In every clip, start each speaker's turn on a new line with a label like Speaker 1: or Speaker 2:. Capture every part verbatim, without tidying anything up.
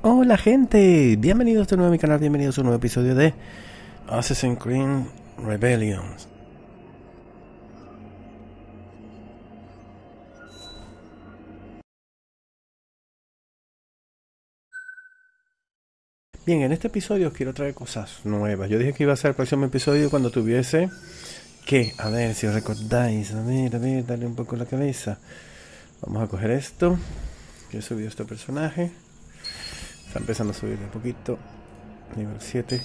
Speaker 1: Hola gente, bienvenidos de nuevo a mi canal, bienvenidos a un nuevo episodio de Assassin's Creed Rebellions. Bien, en este episodio os quiero traer cosas nuevas. Yo dije que iba a ser el próximo episodio cuando tuviese que, a ver si os recordáis, a ver, a ver, darle un poco la cabeza. Vamos a coger esto, que he subido este personaje. Está empezando a subir un poquito, nivel siete.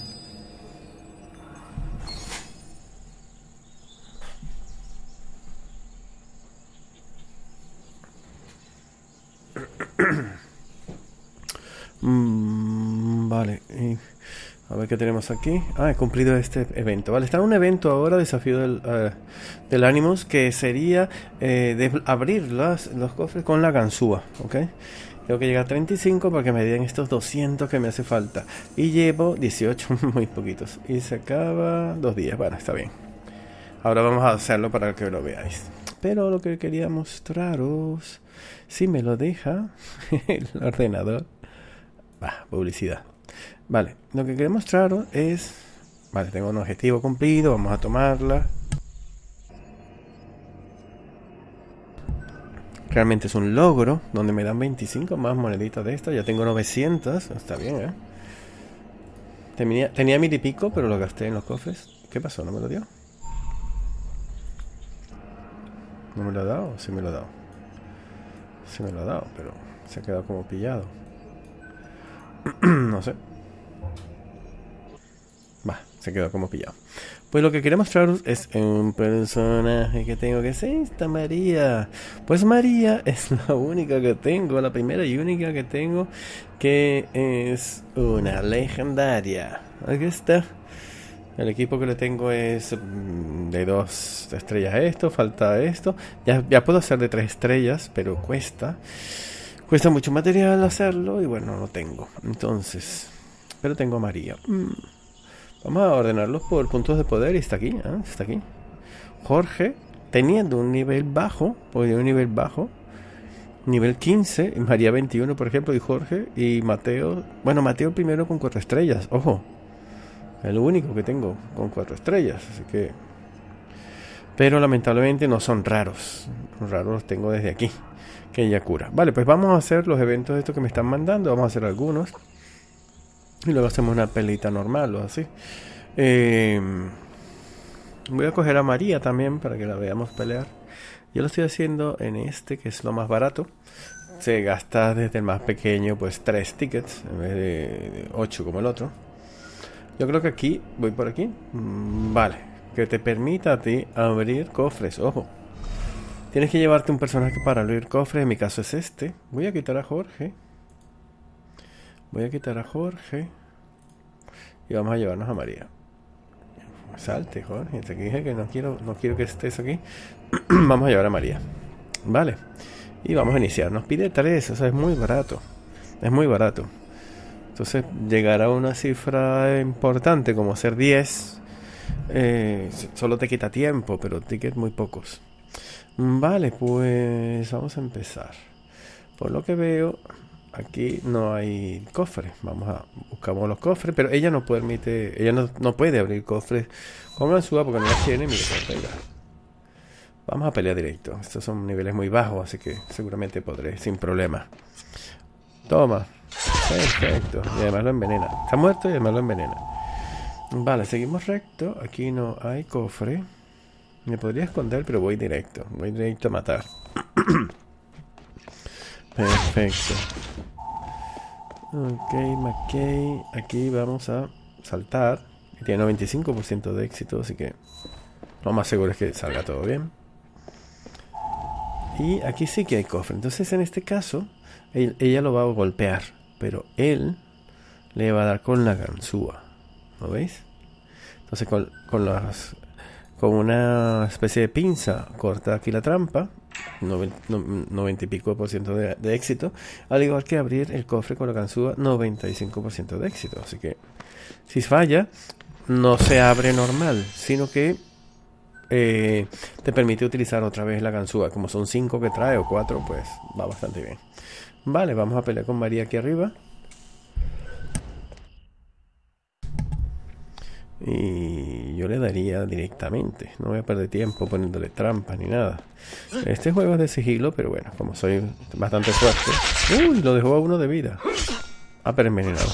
Speaker 1: Mm, vale, y a ver qué tenemos aquí. Ah, he cumplido este evento. Vale, está en un evento ahora, desafío del, uh, del Animus, que sería eh, de abrir los, los cofres con la ganzúa, ¿ok? Tengo que llegar a treinta y cinco para que me den estos doscientos que me hace falta. Y llevo dieciocho, muy poquitos. Y se acaba dos días, bueno, está bien. Ahora vamos a hacerlo para que lo veáis. Pero lo que quería mostraros, si me lo deja el ordenador. Ah, publicidad. Vale, lo que quería mostraros es... Vale, tengo un objetivo cumplido, vamos a tomarla. Realmente es un logro, donde me dan veinticinco más moneditas de estas. Ya tengo novecientas, está bien, ¿eh? Tenía, tenía mil y pico, pero lo gasté en los cofres. ¿Qué pasó? ¿No me lo dio? ¿No me lo ha dado? Sí me lo ha dado. Sí me lo ha dado, pero se ha quedado como pillado. No sé. Va, se quedó como pillado. Pues lo que quería mostraros es un personaje que tengo, que es esta María. Pues María es la única que tengo, la primera y única que tengo, que es una legendaria. Aquí está. El equipo que le tengo es de dos estrellas esto, falta esto. Ya, ya puedo hacer de tres estrellas, pero cuesta. Cuesta mucho material hacerlo y bueno, no lo tengo. Entonces, pero tengo a María. Mm. Vamos a ordenarlos por puntos de poder y está aquí, ¿eh? Está aquí. Jorge, teniendo un nivel bajo, pues un nivel bajo, nivel quince, María veintiuno, por ejemplo, y Jorge, y Mateo, bueno, Mateo primero con cuatro estrellas, ojo, el único que tengo con cuatro estrellas, así que... Pero lamentablemente no son raros, los raros los tengo desde aquí, que ella cura. Vale, pues vamos a hacer los eventos de estos que me están mandando, vamos a hacer algunos. Y luego hacemos una pelita normal o así. Eh, voy a coger a María también para que la veamos pelear. Yo lo estoy haciendo en este, que es lo más barato. Se gasta desde el más pequeño, pues tres tickets en vez de ocho como el otro. Yo creo que aquí, voy por aquí. Mm, vale, que te permita a ti abrir cofres. Ojo, tienes que llevarte un personaje para abrir cofres. En mi caso es este. Voy a quitar a Jorge. Voy a quitar a Jorge. Y vamos a llevarnos a María. Salte, Jorge. Te dije que no quiero, no quiero que estés aquí. Vamos a llevar a María. Vale. Y vamos a iniciar. Nos pide tres. O sea, es muy barato. Es muy barato. Entonces, llegar a una cifra importante como ser diez. Eh, solo te quita tiempo, pero tickets muy pocos. Vale, pues vamos a empezar. Por lo que veo, aquí no hay cofres. Vamos a buscamos los cofres, pero ella no permite, ella no, no puede abrir cofres con ganzúa porque no las tiene. Mira, vamos a pelear directo. Estos son niveles muy bajos, así que seguramente podré sin problema. Toma. Perfecto. Y además lo envenena. Está muerto y además lo envenena. Vale, seguimos recto. Aquí no hay cofre. Me podría esconder, pero voy directo. Voy directo a matar. Perfecto. Ok, McKay. Aquí vamos a saltar. Tiene noventa y cinco por ciento de éxito, así que lo más seguro es que salga todo bien. Y aquí sí que hay cofre. Entonces en este caso, él, ella lo va a golpear, pero él le va a dar con la ganzúa. ¿Lo veis? Entonces con, con las... Con una especie de pinza corta aquí la trampa, noventa y pico por ciento de, de éxito, al igual que abrir el cofre con la ganzúa, noventa y cinco por ciento de éxito. Así que si falla, no se abre normal, sino que eh, te permite utilizar otra vez la ganzúa. Como son cinco que trae o cuatro, pues va bastante bien. Vale, vamos a pelear con María aquí arriba. Y yo le daría directamente. No voy a perder tiempo poniéndole trampas ni nada. Este juego es de sigilo, pero bueno, como soy bastante fuerte. Uy, lo dejó a uno de vida. Ah, pero envenenado.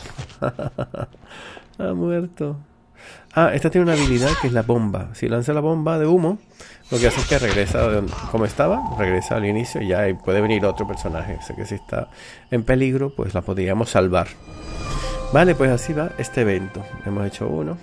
Speaker 1: Ha muerto. Ah, esta tiene una habilidad que es la bomba. Si lanza la bomba de humo, lo que hace es que regresa de donde, como estaba, regresa al inicio y ya puede venir otro personaje. O sea que si está en peligro, pues la podríamos salvar. Vale, pues así va este evento. Hemos hecho uno.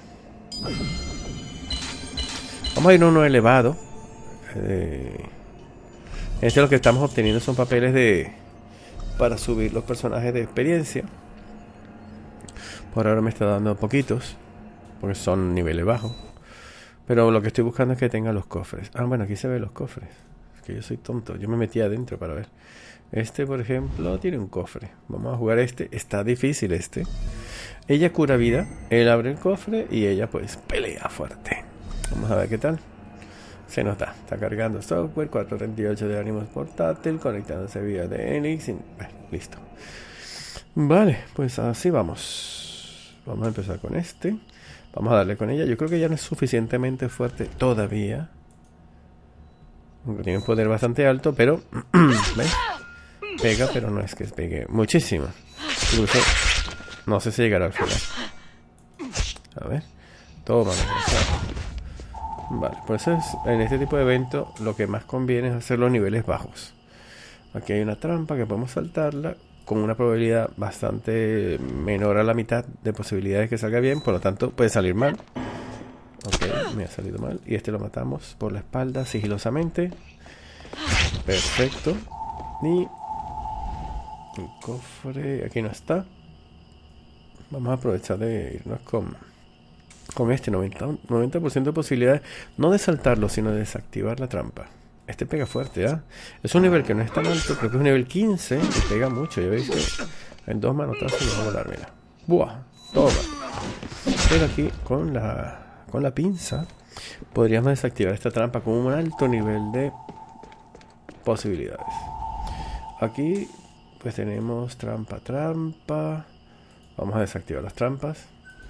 Speaker 1: Vamos a ir a uno elevado. Eh, este lo que estamos obteniendo son papeles de para subir los personajes de experiencia. Por ahora me está dando poquitos, porque son niveles bajos. Pero lo que estoy buscando es que tenga los cofres. Ah, bueno, aquí se ven los cofres. Es que yo soy tonto. Yo me metí adentro para ver. Este, por ejemplo, tiene un cofre. Vamos a jugar este. Está difícil este. Ella cura vida. Él abre el cofre y ella pues pelea fuerte. Vamos a ver qué tal. Se nota. Está cargando software. cuatrocientos treinta y ocho de ánimos portátil. Conectándose vía de Enix. Bueno, listo. Vale, pues así vamos. Vamos a empezar con este. Vamos a darle con ella. Yo creo que ya no es suficientemente fuerte todavía. Tiene un poder bastante alto, pero... ¿ves? Pega, pero no es que pegue muchísimo. Incluso no sé si llegará al final. A ver. Toma. Vale, por eso es, en este tipo de evento lo que más conviene es hacer los niveles bajos. Aquí hay una trampa que podemos saltarla con una probabilidad bastante menor a la mitad de posibilidades que salga bien. Por lo tanto puede salir mal. Ok, me ha salido mal. Y este lo matamos por la espalda sigilosamente. Perfecto. Y el cofre aquí no está. Vamos a aprovechar de irnos con con este noventa por ciento de posibilidades, no de saltarlo, sino de desactivar la trampa. Este pega fuerte, ¿ah? ¿eh? Es un nivel que no es tan alto, creo que es un nivel quince y pega mucho. Ya veis que en dos manotazos lo va a volar, mira. ¡Buah! Toma. Pero aquí con la con la pinza podríamos desactivar esta trampa con un alto nivel de posibilidades. Aquí pues tenemos trampa, trampa. Vamos a desactivar las trampas.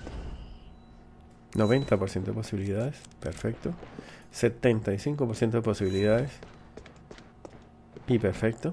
Speaker 1: noventa por ciento de posibilidades. Perfecto. setenta y cinco por ciento de posibilidades. Y perfecto.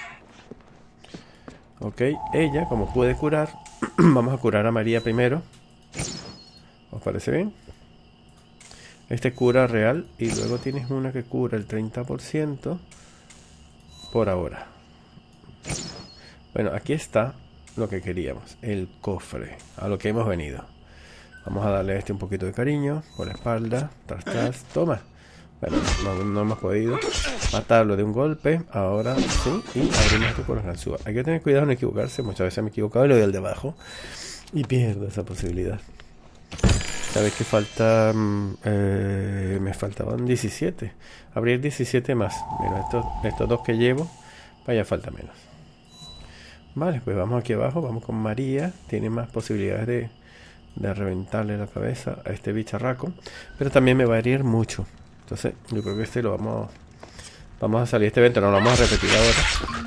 Speaker 1: Ok. Ella, como puede curar, vamos a curar a María primero. ¿Os parece bien? Este cura real. Y luego tienes una que cura el treinta por ciento. Por ahora. Bueno, aquí está lo que queríamos. El cofre. A lo que hemos venido. Vamos a darle a este un poquito de cariño. Por la espalda. Tras, tras. Toma. Bueno, no, no hemos podido matarlo de un golpe. Ahora sí. Y abrimos esto por la ganzúa. Hay que tener cuidado en equivocarse. Muchas veces me he equivocado y lo doy al de abajo. Y pierdo esa posibilidad. Sabéis que falta... Eh, me faltaban diecisiete. Abrir diecisiete más. Mira, estos, estos dos que llevo. Vaya, falta menos. Vale, pues vamos aquí abajo. Vamos con María. Tiene más posibilidades de... de reventarle la cabeza a este bicharraco, pero también me va a herir mucho. Entonces yo creo que este lo vamos vamos a salir este evento, no lo vamos a repetir ahora.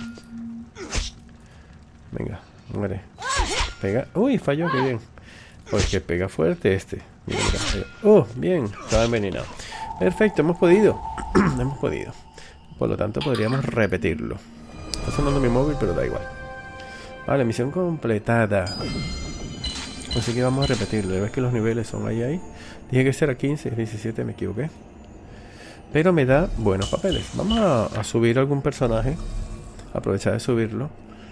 Speaker 1: Venga, muere. Pega, uy, falló, qué bien. Pues que pega fuerte este. Mira, mira. Oh, bien, estaba envenenado. Perfecto, hemos podido. Hemos podido. Por lo tanto podríamos repetirlo. Está sonando mi móvil, pero da igual. Vale, misión completada. Así que vamos a repetirlo. Ya ves que los niveles son ahí, ahí. Dije que será quince, diecisiete, me equivoqué. Pero me da buenos papeles. Vamos a, a subir algún personaje. Aprovechar de subirlo.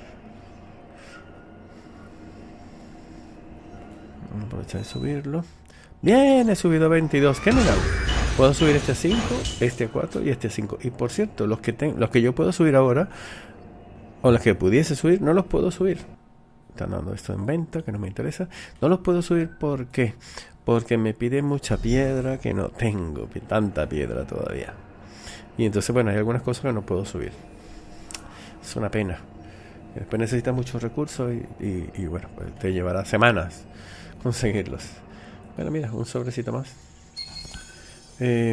Speaker 1: Vamos a aprovechar de subirlo. Bien, he subido a veintidós. ¿Qué me da? Puedo subir este a cinco, este a cuatro y este a cinco. Y por cierto, los que, ten, los que yo puedo subir ahora, o los que pudiese subir, no los puedo subir. Están dando esto en venta, que no me interesa. No los puedo subir, ¿por qué? Porque me pide mucha piedra que no tengo. Tanta piedra todavía. Y entonces, bueno, hay algunas cosas que no puedo subir. Es una pena. Después necesitas muchos recursos y, y, y bueno, pues te llevará semanas conseguirlos. Bueno, mira, un sobrecito más. Eh,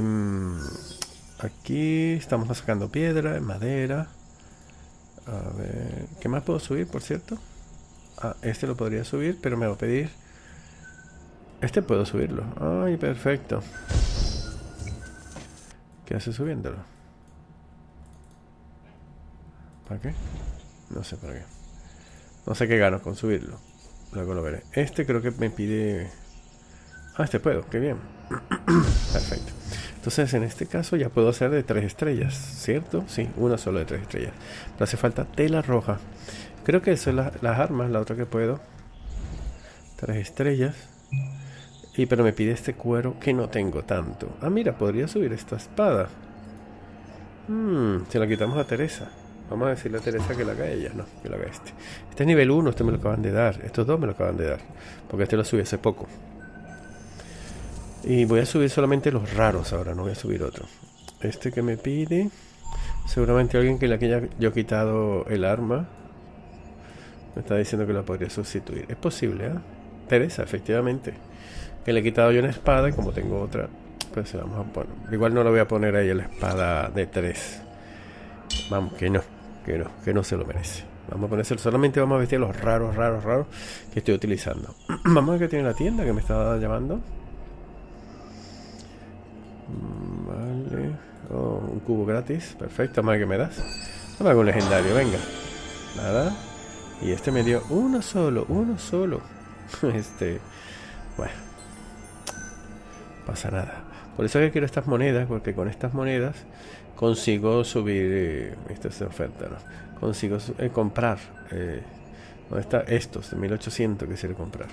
Speaker 1: aquí estamos sacando piedra, madera. A ver, ¿qué más puedo subir, por cierto? Ah, este lo podría subir, pero me va a pedir Este puedo subirlo. Ay, perfecto. ¿Qué hace subiéndolo? ¿Para qué? No sé para qué. No sé qué gano con subirlo. Luego lo veré. Este creo que me pide... Ah, este puedo. Qué bien. Perfecto. Entonces, en este caso ya puedo hacer de tres estrellas, ¿cierto? Sí, una solo de tres estrellas. Pero hace falta tela roja. Creo que son la, las armas, la otra que puedo. Tres estrellas. Y pero me pide este cuero que no tengo tanto. Ah, mira, podría subir esta espada. Hmm, se la quitamos a Teresa. Vamos a decirle a Teresa que la haga ella. No, que la haga este. Este es nivel uno, este me lo acaban de dar. Estos dos me lo acaban de dar. Porque este lo subí hace poco. Y voy a subir solamente los raros ahora, no voy a subir otro. Este que me pide... Seguramente alguien que le haya yo quitado el arma me está diciendo que la podría sustituir. Es posible, ¿eh? Teresa, efectivamente. Que le he quitado yo una espada y como tengo otra, pues se la vamos a poner. Igual no la voy a poner ahí la espada de tres. Vamos, que no, que no, que no se lo merece. Vamos a ponerse, solamente vamos a vestir los raros, raros, raros que estoy utilizando. Vamos a ver qué tiene la tienda que me estaba llamando. Vale. Oh, un cubo gratis. Perfecto. Más que me das. Dame algún legendario. Venga. Nada. Y este me dio uno solo. Uno solo. Este. Bueno. Pasa nada. Por eso es que quiero estas monedas. Porque con estas monedas consigo subir. Eh, esta es oferta, ¿no? Consigo eh, comprar. Eh, ¿Dónde está? Estos de mil ochocientos que quiero comprar.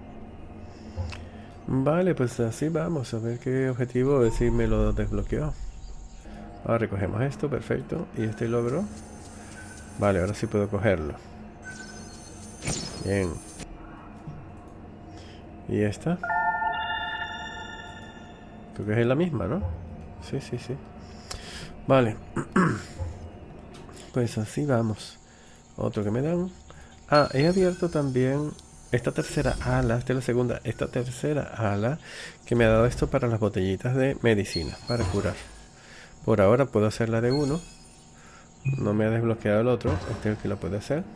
Speaker 1: Vale, pues así vamos a ver qué objetivo, a ver si me lo desbloqueó. Ahora recogemos esto, perfecto. Y este logro. Vale, ahora sí puedo cogerlo. Bien. ¿Y esta? Creo que es la misma, ¿no? Sí, sí, sí. Vale. Pues así vamos. Otro que me dan. Ah, he abierto también... Esta tercera ala, esta es la segunda, esta tercera ala que me ha dado esto para las botellitas de medicina, para curar. Por ahora puedo hacer la de uno. No me ha desbloqueado el otro, este es el que lo puede hacer.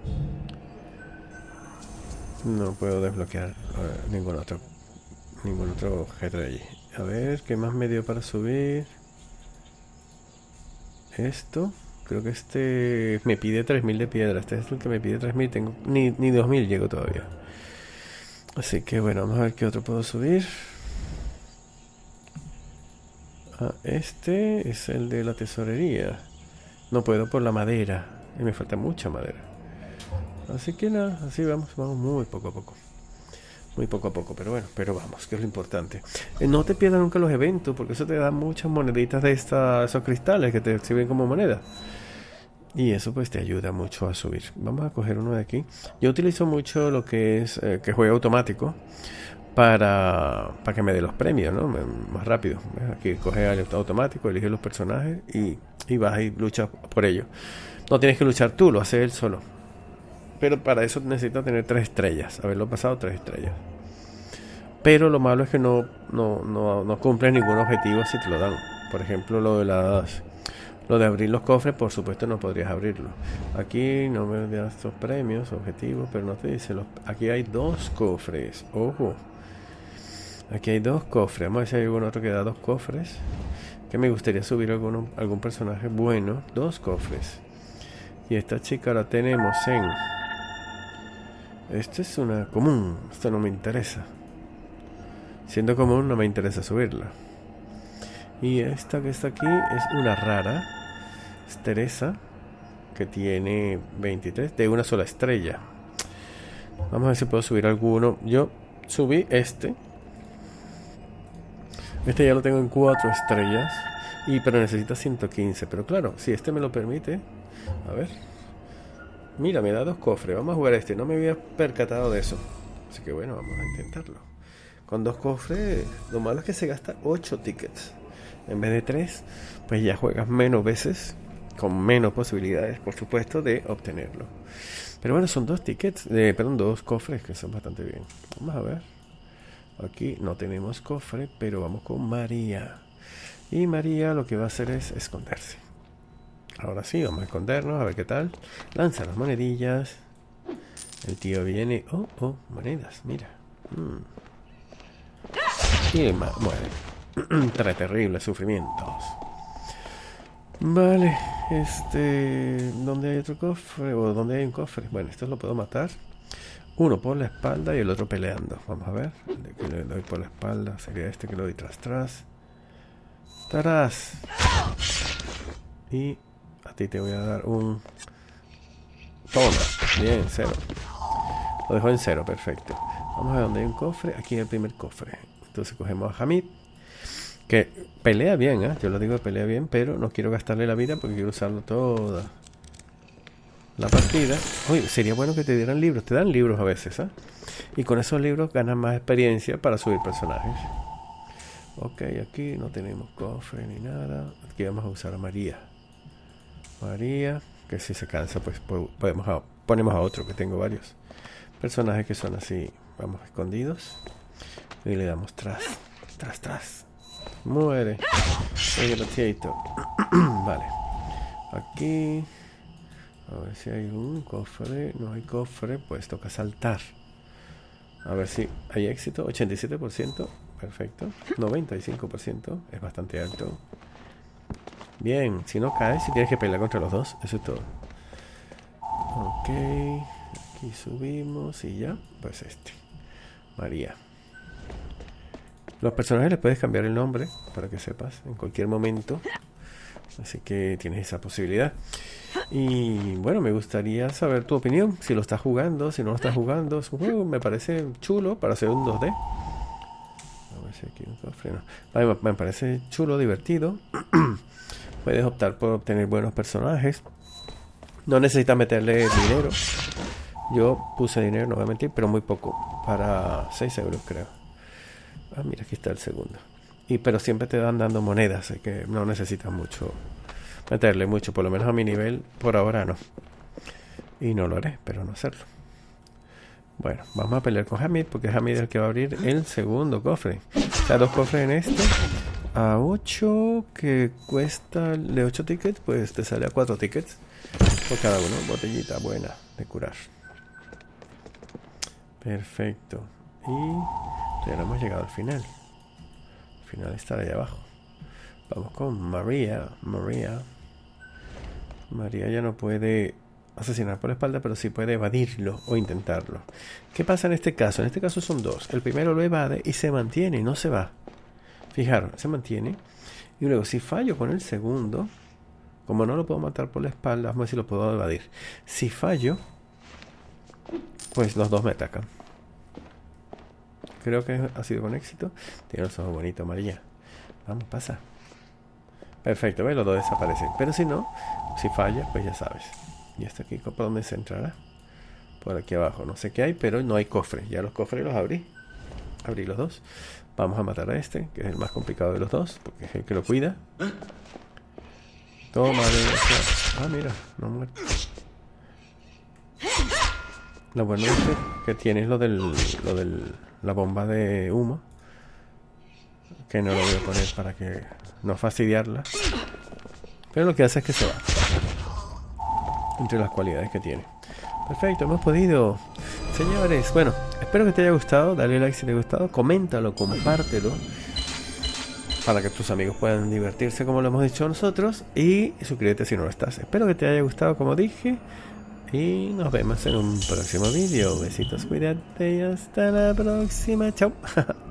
Speaker 1: No puedo desbloquear uh, ningún otro ningún otro objeto de allí. A ver, ¿qué más me dio para subir? Esto. Creo que este me pide tres mil de piedra. Este es el que me pide tres mil. Tengo ni, ni dos mil llego todavía. Así que bueno, vamos a ver qué otro puedo subir. Ah, este es el de la tesorería. No puedo por la madera. Y me falta mucha madera. Así que nada, así vamos. Vamos muy poco a poco. Muy poco a poco, pero bueno, pero vamos, que es lo importante. Eh, no te pierdas nunca los eventos, porque eso te da muchas moneditas de esta, esos cristales que te sirven como moneda. Y eso pues te ayuda mucho a subir. Vamos a coger uno de aquí. Yo utilizo mucho lo que es eh, que juega automático para, para que me dé los premios, ¿no? Más rápido. Aquí coge al automático, elige los personajes y, y vas y luchas por ellos. No tienes que luchar tú, lo hace él solo. Pero para eso necesitas tener tres estrellas. Haberlo pasado tres estrellas. Pero lo malo es que no, no, no, no cumples ningún objetivo si te lo dan. Por ejemplo, lo de las... Lo de abrir los cofres, por supuesto, no podrías abrirlo. Aquí no me dan estos premios, objetivos, pero no te dice. Los... Aquí hay dos cofres. Ojo. Aquí hay dos cofres. Vamos a ver si hay algún otro que da dos cofres. Que me gustaría subir alguno, algún personaje bueno. Dos cofres. Y esta chica la tenemos en... Esta es una común. Esto no me interesa. Siendo común, no me interesa subirla. Y esta que está aquí es una rara. Es Teresa, que tiene veintitrés de una sola estrella. Vamos a ver si puedo subir alguno. Yo subí este. Este ya lo tengo en cuatro estrellas. Y pero necesita ciento quince. Pero claro, si este me lo permite. A ver. Mira, me da dos cofres. Vamos a jugar este. No me había percatado de eso. Así que bueno, vamos a intentarlo. Con dos cofres, lo malo es que se gasta ocho tickets. En vez de tres, pues ya juegas menos veces. Con menos posibilidades, por supuesto, de obtenerlo. Pero bueno, son dos tickets, eh, perdón, dos cofres que son bastante bien. Vamos a ver. Aquí no tenemos cofre, pero vamos con María. Y María lo que va a hacer es esconderse. Ahora sí, vamos a escondernos, a ver qué tal. Lanza las monedillas. El tío viene. Oh, oh, monedas, mira. Mm. Y muere. Trae terribles sufrimientos. Vale, este... ¿dónde hay otro cofre? ¿O dónde hay un cofre? Bueno, esto lo puedo matar. Uno por la espalda y el otro peleando. Vamos a ver. El que le doy por la espalda sería este que lo doy tras tras. Tras. Y a ti te voy a dar un... Toma. Bien, cero. Lo dejo en cero, perfecto. Vamos a ver dónde hay un cofre. Aquí hay el primer cofre. Entonces cogemos a Hamid. Que pelea bien, ¿eh? Yo lo digo que pelea bien, pero no quiero gastarle la vida porque quiero usarlo toda la partida. Oye, sería bueno que te dieran libros. Te dan libros a veces, ¿eh? Y con esos libros ganas más experiencia para subir personajes. Ok, aquí no tenemos cofre ni nada. Aquí vamos a usar a María. María, que si se cansa, pues podemos a, ponemos a otro, que tengo varios personajes que son así, vamos, escondidos. Y le damos tras, tras, tras. Muere. Vale. Aquí. A ver si hay un cofre. No hay cofre, pues toca saltar. A ver si hay éxito. ochenta y siete por ciento. Perfecto. noventa y cinco por ciento. Es bastante alto. Bien. Si no caes, si tienes que pelear contra los dos. Eso es todo. Ok. Aquí subimos y ya. Pues este. María. Los personajes les puedes cambiar el nombre, para que sepas, en cualquier momento. Así que tienes esa posibilidad. Y bueno, me gustaría saber tu opinión. Si lo estás jugando, si no lo estás jugando. Es un juego, me parece chulo para hacer un dos D. A ver si aquí un cofre. No. Me parece chulo, divertido. Puedes optar por obtener buenos personajes. No necesitas meterle dinero. Yo puse dinero, no voy a mentir, pero muy poco. Para seis euros creo. Ah, mira, aquí está el segundo. Y pero siempre te van dando monedas, así que no necesitas mucho meterle mucho, por lo menos a mi nivel, por ahora no. Y no lo haré, pero no hacerlo. Bueno, vamos a pelear con Hamid, porque Hamid es el que va a abrir el segundo cofre. O sea, dos cofres en este. A ocho, que cuesta de ocho tickets, pues te sale a cuatro tickets por cada uno. Botellita buena de curar. Perfecto. Y ya no hemos llegado al final. El final está ahí abajo. Vamos con María. María. María ya no puede asesinar por la espalda, pero sí puede evadirlo o intentarlo. ¿Qué pasa en este caso? En este caso son dos. El primero lo evade y se mantiene y no se va. Fijaros, se mantiene. Y luego si fallo con el segundo, como no lo puedo matar por la espalda, vamos a ver si lo puedo evadir. Si fallo, pues los dos me atacan. Creo que ha sido con éxito. Tiene los ojos bonitos, María. Vamos, pasa. Perfecto, ¿ves? Los dos desaparecen. Pero si no, si falla, pues ya sabes. ¿Y esto aquí por dónde se entrará? Por aquí abajo. No sé qué hay, pero no hay cofre. Ya los cofres los abrí. Abrí los dos. Vamos a matar a este, que es el más complicado de los dos, porque es el que lo cuida. Toma, ah, mira, no muere. Lo bueno es que, que tienes lo del, lo del la bomba de humo, que no lo voy a poner para que no fastidiarla, pero lo que hace es que se va. Entre las cualidades que tiene. Perfecto, hemos podido, señores. Bueno, espero que te haya gustado. Dale like si te ha gustado, coméntalo, compártelo, para que tus amigos puedan divertirse como lo hemos dicho nosotros, y suscríbete si no lo estás. Espero que te haya gustado, como dije, y nos vemos en un próximo vídeo. Besitos, cuídate y hasta la próxima. Chao.